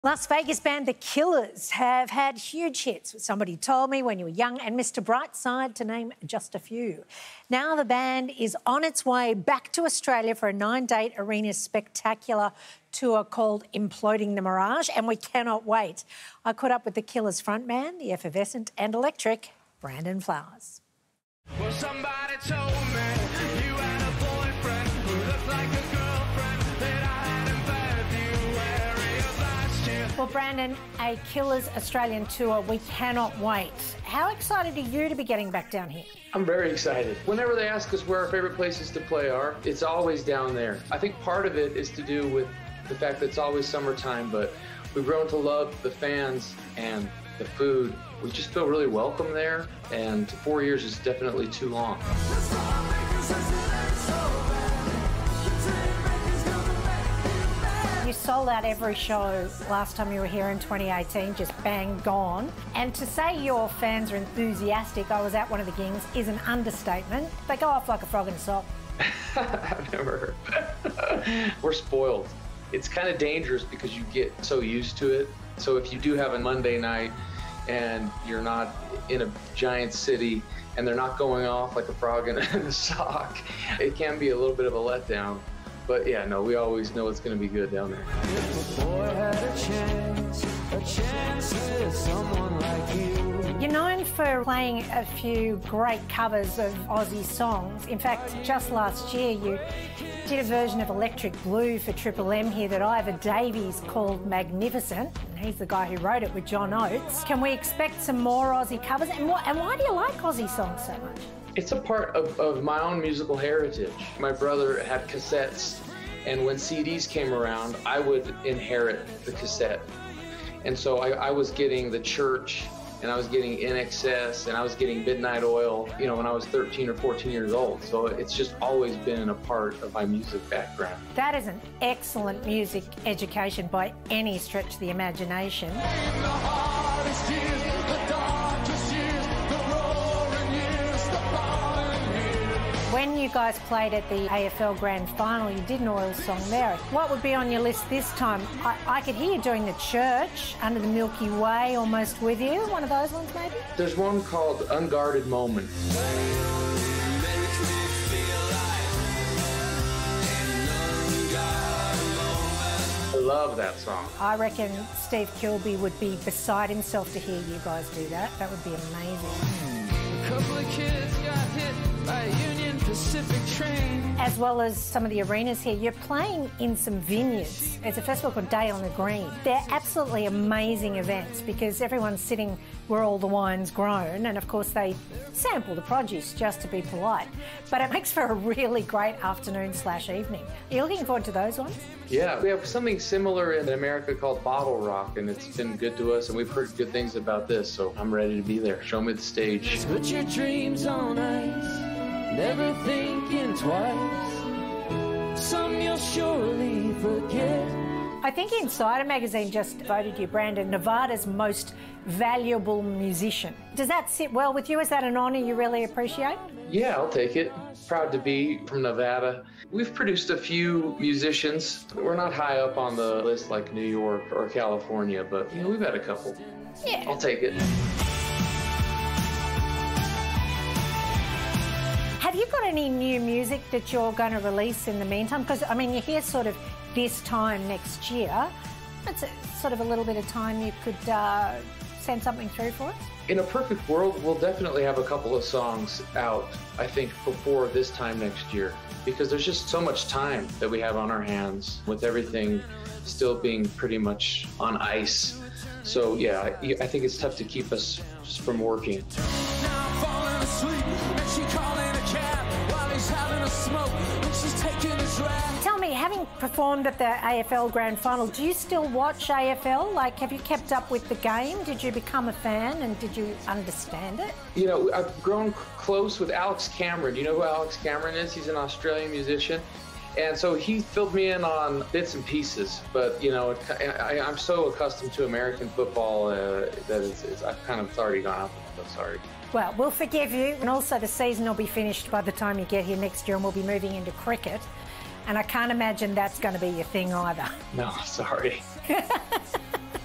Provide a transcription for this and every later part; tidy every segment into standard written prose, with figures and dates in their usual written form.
Las Vegas band The Killers have had huge hits with Somebody Told Me, When You Were Young and Mr. Brightside, to name just a few. Now the band is on its way back to Australia for a 9-date arena spectacular tour called Imploding the Mirage, and we cannot wait. I caught up with The Killers frontman, the effervescent and electric Brandon Flowers. Well, somebody told me you had a boyfriend who looked like a girlfriend that I had in February of last year. Well, Brandon, a Killers Australian tour, we cannot wait. How excited are you to be getting back down here? I'm very excited. Whenever they ask us where our favorite places to play are, it's always down there. I think part of it is to do with the fact that it's always summertime, but we've grown to love the fans and the food. We just feel really welcome there, and 4 years is definitely too long. You sold out every show last time you were here in 2018, just bang gone. And to say your fans are enthusiastic, I was at one of the gigs, is an understatement. They go off like a frog in a sock. I've never heard. We're spoiled. It's kind of dangerous because you get so used to it. So if you do have a Monday night and you're not in a giant city and they're not going off like a frog in a sock, it can be a little bit of a letdown. But yeah, no, we always know it's going to be good down there. If a boy had a chance with someone like you. You're known for playing a few great covers of Aussie songs. In fact, just last year you did a version of Electric Blue for Triple M here that Ivor Davies called Magnificent. He's the guy who wrote it with John Oates. Can we expect some more Aussie covers? And why do you like Aussie songs so much? It's a part of my own musical heritage. My brother had cassettes, and when CDs came around, I would inherit the cassette. And so I was getting The Church, and I was getting NXS, and I was getting Midnight Oil, you know, when I was 13 or 14 years old. So it's just always been a part of my music background. That is an excellent music education by any stretch of the imagination. In the hardest years, the darkest years, the roaring years, the falling years. When you guys played at the AFL Grand Final, you did an Oil song there. What would be on your list this time? I could hear you doing The Church, Under the Milky Way, Almost With You. One of those ones, maybe? There's one called Unguarded Moment. I love that song. I reckon Steve Kilby would be beside himself to hear you guys do that. That would be amazing. A couple of kids got hit by a Union Pacific train. As well as some of the arenas here, you're playing in some vineyards. It's a festival called Day on the Green. They're absolutely amazing events because everyone's sitting where all the wine's grown, and of course they sample the produce just to be polite. But it makes for a really great afternoon/evening. Are you looking forward to those ones? Yeah, we have something similar in America called Bottle Rock, and it's been good to us, and we've heard good things about this, so I'm ready to be there. Show me the stage. Put your dreams on ice, never thinking twice. Some you'll surely forget. I think Insider magazine just voted you, Brandon, Nevada's most valuable musician. Does that sit well with you? Is that an honour you really appreciate? Yeah, I'll take it. Proud to be from Nevada. We've produced a few musicians. We're not high up on the list like New York or California, but you know, we've had a couple. Yeah. I'll take it. Have you got any new music that you're going to release in the meantime? Because, I mean, you're here sort of this time next year. It's sort of a little bit of time you could send something through for us? In a perfect world, we'll definitely have a couple of songs out, I think, before this time next year. Because there's just so much time that we have on our hands with everything still being pretty much on ice. So, yeah, I think it's tough to keep us from working. Now I'm falling asleep, and she calling a cab while he's having a smoke, and she's taking a drag. Tell me, having performed at the AFL Grand Final, do you still watch AFL? Like, have you kept up with the game? Did you become a fan and did you understand it? You know, I've grown close with Alex Cameron. Do you know who Alex Cameron is? He's an Australian musician. And so he filled me in on bits and pieces. But, you know, I'm so accustomed to American football that I've kind of already gone out the window, sorry. Well, we'll forgive you. And also the season will be finished by the time you get here next year and we'll be moving into cricket. And I can't imagine that's going to be your thing either. No, sorry.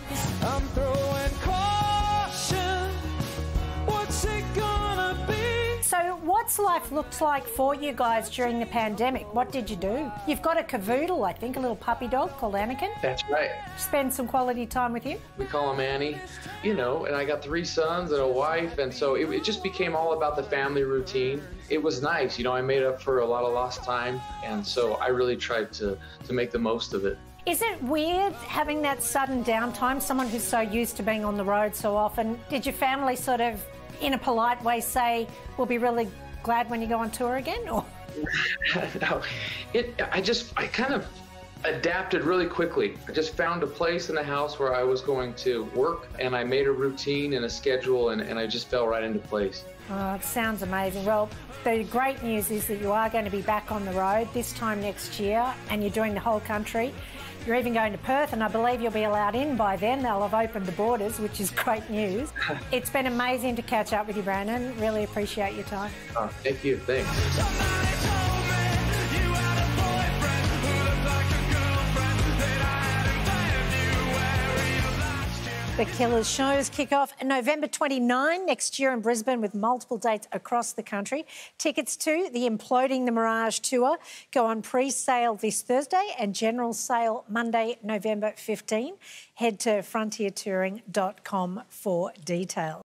What's life looks like for you guys during the pandemic? What did you do? You've got a cavoodle, I think, a little puppy dog called Anakin. That's right. Spend some quality time with him. We call him Annie, you know, and I got 3 sons and a wife, and so it just became all about the family routine. It was nice, you know, I made up for a lot of lost time, and so I really tried to make the most of it. Is it weird having that sudden downtime? Someone who's so used to being on the road so often. Did your family sort of, in a polite way, say, we'll be really glad when you go on tour again? Or? No, I kind of adapted really quickly. I just found a place in the house where I was going to work, and I made a routine and a schedule, and I just fell right into place. Oh, it sounds amazing. Well, the great news is that you are going to be back on the road this time next year, and you're doing the whole country. You're even going to Perth, and I believe you'll be allowed in by then. They'll have opened the borders, which is great news. It's been amazing to catch up with you, Brandon. Really appreciate your time. Oh, thank you. Thanks. Somebody told me you had a boyfriend who looked like a girlfriend that I had in February of last year. The Killers shows kick off November 29 next year in Brisbane with multiple dates across the country. Tickets to the Imploding the Mirage tour go on pre-sale this Thursday and general sale Monday, November 15. Head to frontiertouring.com for details.